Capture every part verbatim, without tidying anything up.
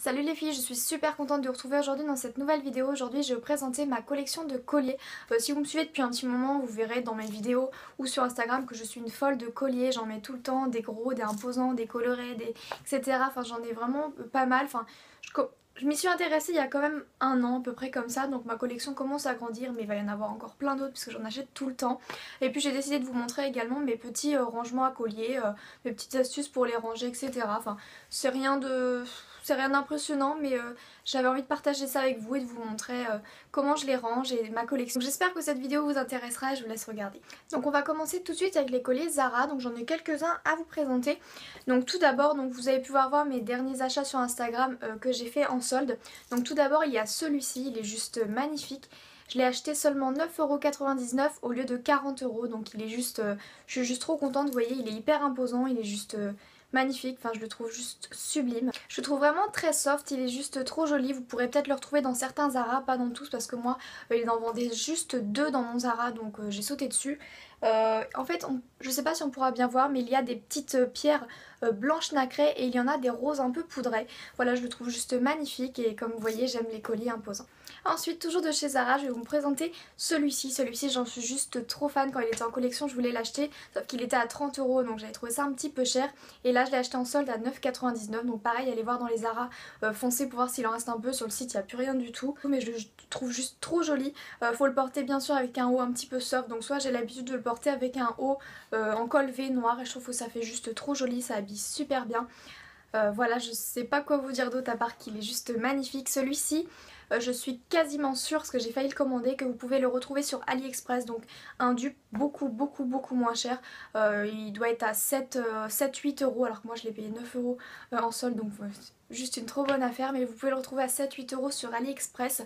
Salut les filles, je suis super contente de vous retrouver aujourd'hui dans cette nouvelle vidéo. Aujourd'hui je vais vous présenter ma collection de colliers. Euh, si vous me suivez depuis un petit moment, vous verrez dans mes vidéos ou sur Instagram que je suis une folle de colliers. J'en mets tout le temps, des gros, des imposants, des colorés, des... et cetera. Enfin j'en ai vraiment pas mal. Enfin, je... Je m'y suis intéressée il y a quand même un an à peu près comme ça, donc ma collection commence à grandir, mais il va y en avoir encore plein d'autres parce que j'en achète tout le temps. Et puis j'ai décidé de vous montrer également mes petits euh, rangements à collier, euh, mes petites astuces pour les ranger, et cetera. Enfin, c'est rien de... c'est rien d'impressionnant, mais euh, j'avais envie de partager ça avec vous et de vous montrer euh, comment je les range et ma collection. J'espère que cette vidéo vous intéressera et je vous laisse regarder. Donc on va commencer tout de suite avec les colliers Zara, donc j'en ai quelques-uns à vous présenter. Donc tout d'abord, donc vous avez pu voir mes derniers achats sur Instagram euh, que j'ai fait en solde. Donc tout d'abord il y a celui-ci, il est juste magnifique. Je l'ai acheté seulement neuf euros quatre-vingt-dix-neuf au lieu de quarante euros, donc il est juste, euh, je suis juste trop contente, vous voyez, il est hyper imposant, il est juste... Euh, magnifique, enfin je le trouve juste sublime. Je le trouve vraiment très soft, il est juste trop joli. Vous pourrez peut-être le retrouver dans certains Zara, pas dans tous parce que moi euh, il en vendait juste deux dans mon Zara, donc euh, j'ai sauté dessus. Euh, en fait on, je sais pas si on pourra bien voir, mais il y a des petites euh, pierres euh, blanches nacrées et il y en a des roses un peu poudrées. Voilà, je le trouve juste magnifique et comme vous voyez j'aime les colliers imposants. Ensuite, toujours de chez Zara, je vais vous présenter celui-ci. Celui-ci, j'en suis juste trop fan. Quand il était en collection, je voulais l'acheter, sauf qu'il était à trente euros, donc j'avais trouvé ça un petit peu cher. Et là, je l'ai acheté en solde à neuf euros quatre-vingt-dix-neuf, donc pareil, allez voir dans les Zara, euh, foncez pour voir s'il en reste un peu. Sur le site, il n'y a plus rien du tout, mais je le trouve juste trop joli. Euh, faut le porter bien sûr avec un haut un petit peu soft, donc soit j'ai l'habitude de le porter avec un haut euh, en col V noir, et je trouve que ça fait juste trop joli, ça habille super bien. Euh, voilà, je sais pas quoi vous dire d'autre à part qu'il est juste magnifique. Celui-ci, euh, je suis quasiment sûre, parce que j'ai failli le commander, que vous pouvez le retrouver sur AliExpress, donc un dupe beaucoup beaucoup beaucoup moins cher. Euh, il doit être à sept huit euros, alors que moi je l'ai payé neuf euros euh, en solde, donc ouais, juste une trop bonne affaire, mais vous pouvez le retrouver à sept huit euros sur AliExpress.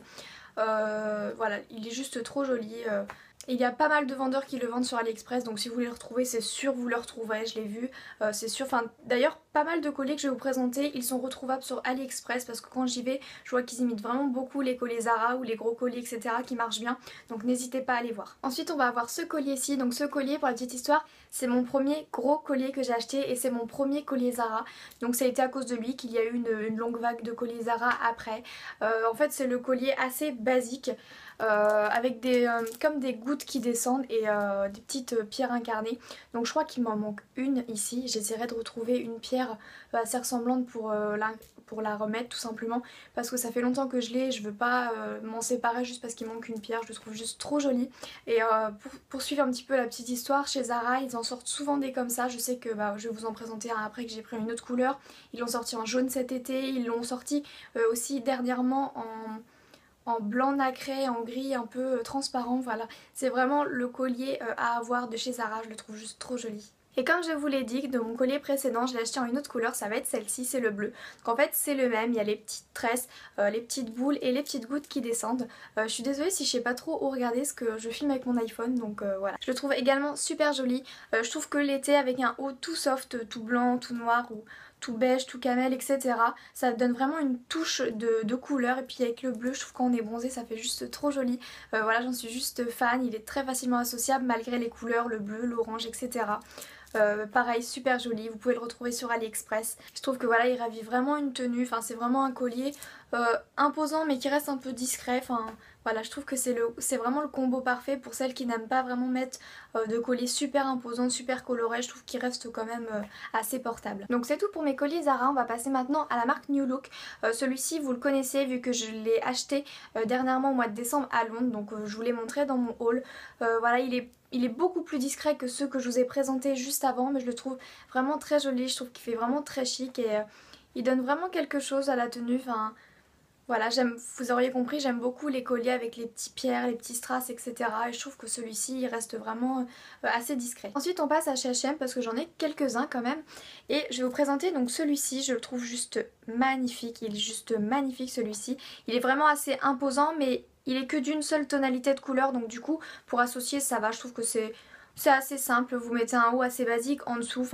Euh, voilà, il est juste trop joli. Euh, Il y a pas mal de vendeurs qui le vendent sur AliExpress, donc si vous voulez le retrouver, c'est sûr vous le retrouverez, je l'ai vu, euh, c'est sûr. Enfin, d'ailleurs, pas mal de colliers que je vais vous présenter, ils sont retrouvables sur AliExpress parce que quand j'y vais, je vois qu'ils imitent vraiment beaucoup les colliers Zara ou les gros colliers, et cetera qui marchent bien, donc n'hésitez pas à aller voir. Ensuite, on va avoir ce collier-ci, donc ce collier, pour la petite histoire, c'est mon premier gros collier que j'ai acheté et c'est mon premier collier Zara, donc ça a été à cause de lui qu'il y a eu une, une longue vague de colliers Zara après. Euh, en fait, c'est le collier assez basique. Euh, avec des euh, comme des gouttes qui descendent et euh, des petites euh, pierres incarnées. Donc je crois qu'il m'en manque une ici. J'essaierai de retrouver une pierre euh, assez ressemblante pour, euh, la, pour la remettre tout simplement, parce que ça fait longtemps que je l'ai, je veux pas euh, m'en séparer juste parce qu'il manque une pierre. Je le trouve juste trop joli. Et euh, pour poursuivre un petit peu la petite histoire, chez Zara ils en sortent souvent des comme ça. Je sais que bah, je vais vous en présenter un après que j'ai pris une autre couleur. Ils l'ont sorti en jaune cet été, ils l'ont sorti euh, aussi dernièrement en... en blanc nacré, en gris un peu euh, transparent, voilà. C'est vraiment le collier euh, à avoir de chez Zara, je le trouve juste trop joli. Et comme je vous l'ai dit, de mon collier précédent, je l'ai acheté en une autre couleur, ça va être celle-ci, c'est le bleu. Donc en fait c'est le même, il y a les petites tresses, euh, les petites boules et les petites gouttes qui descendent. Euh, je suis désolée si je sais pas trop où regarder ce que je filme avec mon iPhone, donc euh, voilà. Je le trouve également super joli. Euh, je trouve que l'été avec un haut tout soft, tout blanc, tout noir ou tout beige, tout camel, et cetera. Ça donne vraiment une touche de, de couleur, et puis avec le bleu, je trouve quand on est bronzé, ça fait juste trop joli. Euh, voilà, j'en suis juste fan, il est très facilement associable malgré les couleurs, le bleu, l'orange, et cetera. Euh, pareil, super joli, vous pouvez le retrouver sur AliExpress. Je trouve que voilà, il ravit vraiment une tenue, enfin c'est vraiment un collier euh, imposant mais qui reste un peu discret. Enfin voilà, je trouve que c'est le c'est vraiment le combo parfait pour celles qui n'aiment pas vraiment mettre euh, de collier super imposant, super coloré. Je trouve qu'il reste quand même euh, assez portable. Donc c'est tout pour mes colliers Zara. On va passer maintenant à la marque New Look. Euh, Celui-ci vous le connaissez vu que je l'ai acheté euh, dernièrement au mois de décembre à Londres, donc euh, je vous l'ai montré dans mon haul. Euh, voilà, il est Il est beaucoup plus discret que ceux que je vous ai présentés juste avant, mais je le trouve vraiment très joli. Je trouve qu'il fait vraiment très chic et euh, il donne vraiment quelque chose à la tenue. Enfin, voilà, j'aime, vous auriez compris, j'aime beaucoup les colliers avec les petits pierres, les petits strass, et cetera. Et je trouve que celui-ci, il reste vraiment euh, assez discret. Ensuite, on passe à chez H et M parce que j'en ai quelques-uns quand même. Et je vais vous présenter donc celui-ci, je le trouve juste magnifique. Il est juste magnifique celui-ci. Il est vraiment assez imposant, mais il est que d'une seule tonalité de couleur, donc du coup pour associer ça va, je trouve que c'est c'est assez simple. Vous mettez un haut assez basique, en dessous enfin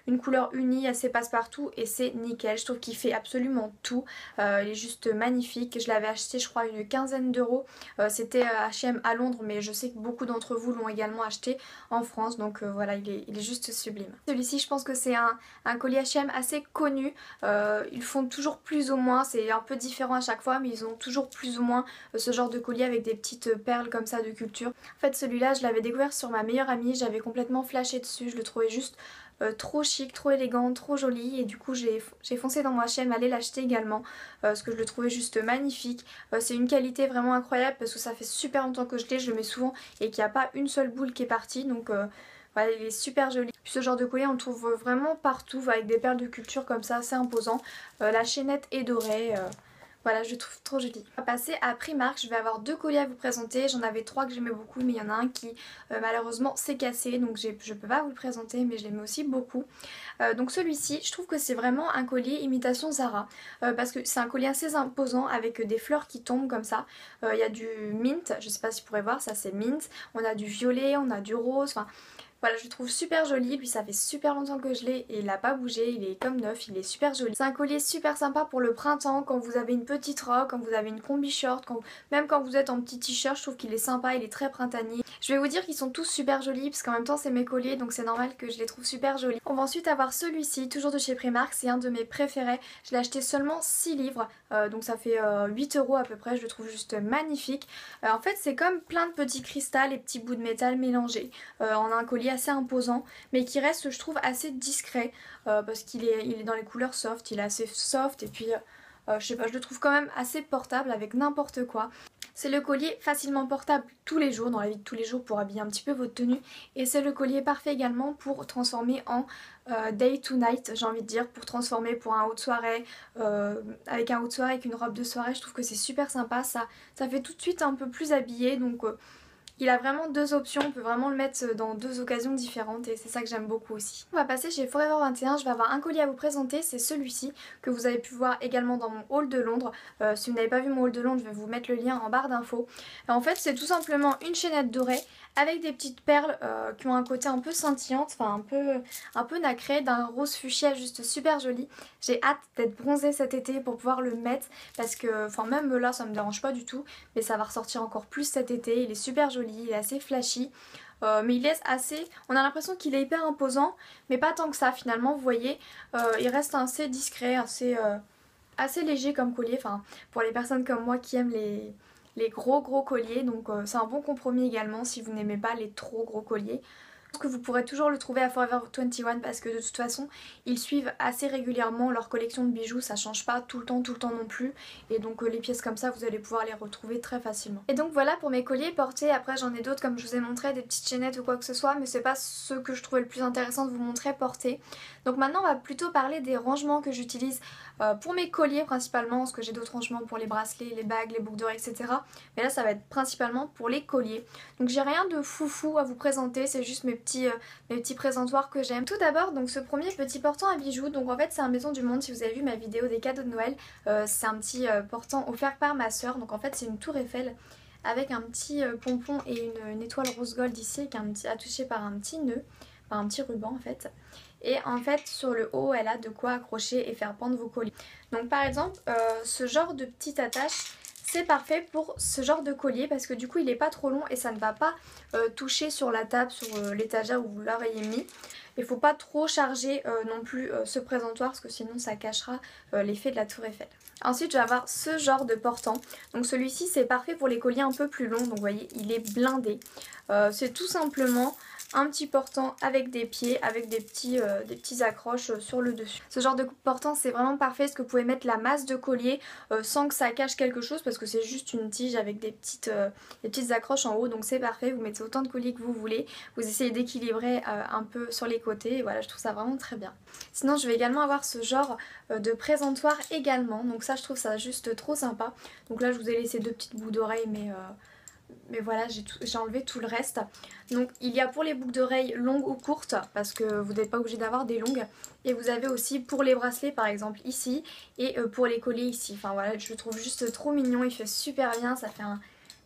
une couleur unie, assez passe-partout et c'est nickel. Je trouve qu'il fait absolument tout. Euh, il est juste magnifique. Je l'avais acheté je crois une quinzaine d'euros. Euh, C'était H et M à Londres mais je sais que beaucoup d'entre vous l'ont également acheté en France. Donc euh, voilà, il est, il est juste sublime. Celui-ci je pense que c'est un, un collier H et M assez connu. Euh, ils font toujours plus ou moins, c'est un peu différent à chaque fois mais ils ont toujours plus ou moins euh, ce genre de collier avec des petites perles comme ça de culture. En fait celui-là je l'avais découvert sur ma meilleure amie, j'avais complètement flashé dessus, je le trouvais juste euh, trop chic, trop élégant, trop joli et du coup j'ai foncé dans mon H et M aller l'acheter également euh, parce que je le trouvais juste magnifique. Euh, c'est une qualité vraiment incroyable parce que ça fait super longtemps que je l'ai, je le mets souvent et qu'il n'y a pas une seule boule qui est partie donc euh, voilà, il est super joli. Puis ce genre de collier on le trouve vraiment partout avec des perles de culture comme ça, c'est imposant. Euh, la chaînette est dorée. Euh, Voilà, je le trouve trop joli. On va passer à Primark, je vais avoir deux colliers à vous présenter. J'en avais trois que j'aimais beaucoup mais il y en a un qui euh, malheureusement s'est cassé donc je peux pas vous le présenter mais je l'aimais aussi beaucoup. Euh, donc celui-ci, je trouve que c'est vraiment un collier imitation Zara euh, parce que c'est un collier assez imposant avec des fleurs qui tombent comme ça. Il euh, y a du mint, je sais pas si vous pourrez voir, ça c'est mint. On a du violet, on a du rose, enfin... Voilà, je le trouve super joli, lui ça fait super longtemps que je l'ai et il n'a pas bougé, il est comme neuf, il est super joli. C'est un collier super sympa pour le printemps, quand vous avez une petite robe, quand vous avez une combi short, quand... même quand vous êtes en petit t-shirt, je trouve qu'il est sympa, il est très printanier. Je vais vous dire qu'ils sont tous super jolis parce qu'en même temps c'est mes colliers donc c'est normal que je les trouve super jolis. On va ensuite avoir celui-ci, toujours de chez Primark, c'est un de mes préférés. Je l'ai acheté seulement six livres, euh, donc ça fait euh, huit euros à peu près, je le trouve juste magnifique. Euh, en fait c'est comme plein de petits cristals et petits bouts de métal mélangés euh, en un collier assez imposant mais qui reste je trouve assez discret euh, parce qu'il est, il est dans les couleurs soft, il est assez soft et puis euh, je sais pas, je le trouve quand même assez portable avec n'importe quoi. C'est le collier facilement portable tous les jours, dans la vie de tous les jours pour habiller un petit peu votre tenue et c'est le collier parfait également pour transformer en euh, day to night, j'ai envie de dire, pour transformer pour un haut de soirée, euh, avec un haut de soirée, avec une robe de soirée, je trouve que c'est super sympa, ça, ça fait tout de suite un peu plus habillé donc... Euh, Il a vraiment deux options, on peut vraiment le mettre dans deux occasions différentes et c'est ça que j'aime beaucoup aussi. On va passer chez Forever vingt et un, je vais avoir un collier à vous présenter, c'est celui-ci que vous avez pu voir également dans mon haul de Londres. Euh, si vous n'avez pas vu mon haul de Londres, je vais vous mettre le lien en barre d'infos. En fait c'est tout simplement une chaînette dorée avec des petites perles euh, qui ont un côté un peu scintillante, enfin un peu, un peu nacré, d'un rose fuchsia juste super joli. J'ai hâte d'être bronzée cet été pour pouvoir le mettre parce que, enfin même là ça me dérange pas du tout, mais ça va ressortir encore plus cet été, il est super joli, il est assez flashy. Euh, mais il laisse assez, on a l'impression qu'il est hyper imposant mais pas tant que ça finalement, vous voyez, euh, il reste assez discret, assez, euh, assez léger comme collier, enfin pour les personnes comme moi qui aiment les... les gros gros colliers, donc euh, c'est un bon compromis également si vous n'aimez pas les trop gros colliers. Je pense que vous pourrez toujours le trouver à Forever vingt et un parce que de toute façon ils suivent assez régulièrement leur collection de bijoux, ça change pas tout le temps tout le temps non plus et donc euh, les pièces comme ça vous allez pouvoir les retrouver très facilement. Et donc voilà pour mes colliers portés, après j'en ai d'autres comme je vous ai montré, des petites chaînettes ou quoi que ce soit mais c'est pas ce que je trouvais le plus intéressant de vous montrer portés. Donc maintenant on va plutôt parler des rangements que j'utilise euh, pour mes colliers principalement parce que j'ai d'autres rangements pour les bracelets, les bagues, les boucles d'oreilles et cetera. Mais là ça va être principalement pour les colliers. Donc j'ai rien de foufou à vous présenter, c'est juste mes petits, euh, mes petits présentoirs que j'aime. Tout d'abord donc ce premier petit portant à bijoux, donc en fait c'est un Maison du Monde, si vous avez vu ma vidéo des cadeaux de Noël, euh, c'est un petit euh, portant offert par ma soeur, donc en fait c'est une tour Eiffel avec un petit euh, pompon et une, une étoile rose gold ici qui est attachée par un petit nœud, par un petit ruban en fait. Et en fait sur le haut elle a de quoi accrocher et faire pendre vos colliers. Donc par exemple euh, ce genre de petite attache c'est parfait pour ce genre de collier parce que du coup il est pas trop long et ça ne va pas euh, toucher sur la table, sur euh, l'étagère où vous l'auriez mis. Il ne faut pas trop charger euh, non plus euh, ce présentoir parce que sinon ça cachera euh, l'effet de la tour Eiffel. Ensuite je vais avoir ce genre de portant. Donc celui-ci c'est parfait pour les colliers un peu plus longs, donc vous voyez il est blindé. Euh, c'est tout simplement un petit portant avec des pieds, avec des petits, euh, des petits accroches sur le dessus. Ce genre de portant c'est vraiment parfait parce que vous pouvez mettre la masse de collier euh, sans que ça cache quelque chose parce que c'est juste une tige avec des petites, euh, des petites accroches en haut, donc c'est parfait, vous mettez autant de collier que vous voulez, vous essayez d'équilibrer euh, un peu sur les côtés et voilà je trouve ça vraiment très bien. Sinon je vais également avoir ce genre euh, de présentoir également, donc ça je trouve ça juste trop sympa. Donc là je vous ai laissé deux petites boucles d'oreilles mais... Euh, mais voilà j'ai enlevé tout le reste. Donc il y a pour les boucles d'oreilles longues ou courtes parce que vous n'êtes pas obligé d'avoir des longues. Et vous avez aussi pour les bracelets par exemple ici et pour les colliers ici. Enfin voilà je le trouve juste trop mignon, il fait super bien, ça fait un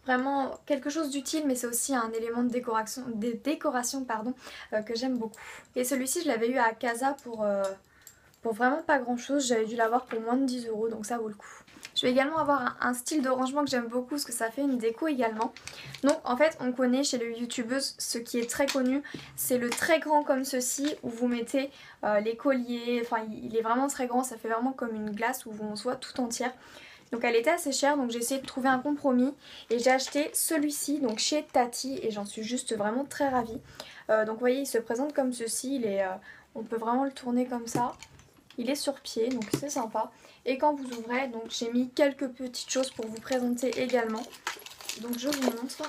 Vraiment quelque chose d'utile, mais c'est aussi un élément de décoration, de décoration pardon, euh, que j'aime beaucoup. Et celui-ci je l'avais eu à Casa pour, euh, pour vraiment pas grand chose, j'avais dû l'avoir pour moins de dix euros, donc ça vaut le coup. Je vais également avoir un, un style de rangement que j'aime beaucoup parce que ça fait une déco également. Donc en fait on connaît chez les youtubeuses ce qui est très connu, c'est le très grand comme ceci où vous mettez euh, les colliers, enfin il est vraiment très grand, ça fait vraiment comme une glace où on se voit tout entière. Donc elle était assez chère, donc j'ai essayé de trouver un compromis et j'ai acheté celui-ci donc chez Tati et j'en suis juste vraiment très ravie. Euh, donc vous voyez il se présente comme ceci, il est, euh, on peut vraiment le tourner comme ça. Il est sur pied donc c'est sympa. Et quand vous ouvrez, donc j'ai mis quelques petites choses pour vous présenter également. Donc je vous montre.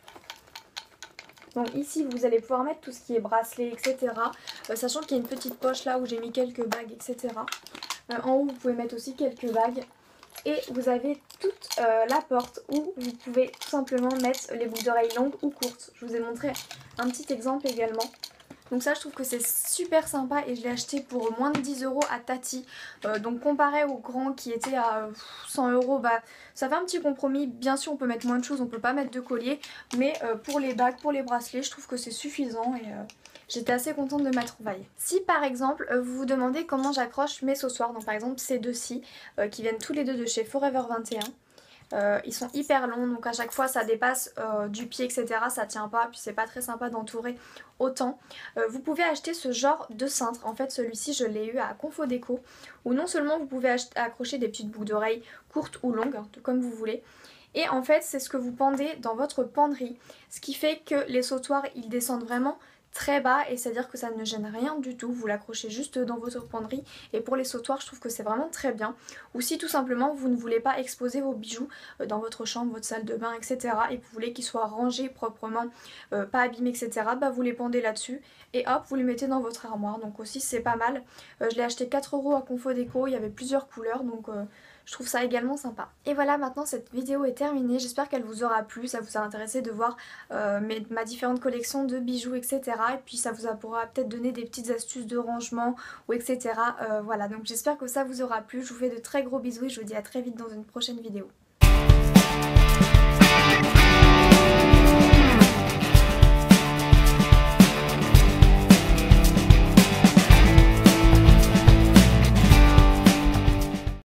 Donc ici vous allez pouvoir mettre tout ce qui est bracelet, et cetera. Euh, sachant qu'il y a une petite poche là où j'ai mis quelques bagues, et cetera. Euh, en haut vous pouvez mettre aussi quelques bagues. Et vous avez toute euh, la porte où vous pouvez tout simplement mettre les boucles d'oreilles longues ou courtes. Je vous ai montré un petit exemple également. Donc ça je trouve que c'est super sympa et je l'ai acheté pour moins de dix euros à Tati. Euh, donc comparé au grand qui était à cent euros, bah, ça fait un petit compromis. Bien sûr on peut mettre moins de choses, on peut pas mettre de collier. Mais euh, pour les bagues, pour les bracelets, je trouve que c'est suffisant et euh, j'étais assez contente de ma trouvaille. Si par exemple euh, vous vous demandez comment j'accroche mes seau-soirs, donc par exemple ces deux-ci euh, qui viennent tous les deux de chez Forever vingt et un. Euh, ils sont hyper longs donc à chaque fois ça dépasse euh, du pied etc, ça tient pas puis c'est pas très sympa d'entourer autant. Euh, vous pouvez acheter ce genre de cintre, en fait celui-ci je l'ai eu à Confodéco où non seulement vous pouvez accrocher des petites boucles d'oreilles courtes ou longues hein, comme vous voulez. Et en fait c'est ce que vous pendez dans votre penderie, ce qui fait que les sautoirs ils descendent vraiment très bas et c'est à dire que ça ne gêne rien du tout, vous l'accrochez juste dans votre penderie et pour les sautoirs je trouve que c'est vraiment très bien. Ou si tout simplement vous ne voulez pas exposer vos bijoux dans votre chambre, votre salle de bain etc et vous voulez qu'ils soient rangés proprement, euh, pas abîmés etc, bah vous les pendez là-dessus et hop vous les mettez dans votre armoire, donc aussi c'est pas mal. Euh, je l'ai acheté quatre euros à Confodéco, il y avait plusieurs couleurs donc euh, je trouve ça également sympa. Et voilà, maintenant cette vidéo est terminée, j'espère qu'elle vous aura plu, ça vous a intéressé de voir euh, mes, ma différente collection de bijoux et cetera. Et puis ça vous pourra peut-être donner des petites astuces de rangement ou et cetera. Euh, voilà, donc j'espère que ça vous aura plu, je vous fais de très gros bisous et je vous dis à très vite dans une prochaine vidéo.